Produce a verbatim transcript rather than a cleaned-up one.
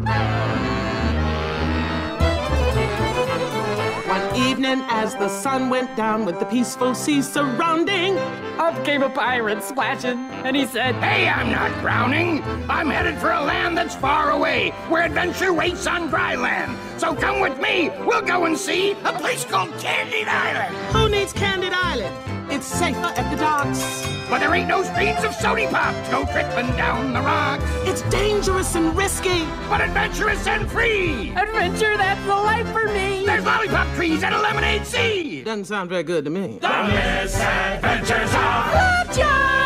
One evening as the sun went down with the peaceful sea surrounding, up came a pirate splashing, and he said, "Hey, I'm not drowning. I'm headed for a land that's far away, where adventure waits on dry land. So come with me, we'll go and see a place called Candid Island." Who needs Candid Island? It's safer at the docks. But there ain't no streams of sody pop to go tripping down the rocks. It's dangerous and risky, but adventurous and free. Adventure, that's the life for me. There's lollipop trees and a lemonade sea. Doesn't sound very good to me. The misadventures of Flapjack!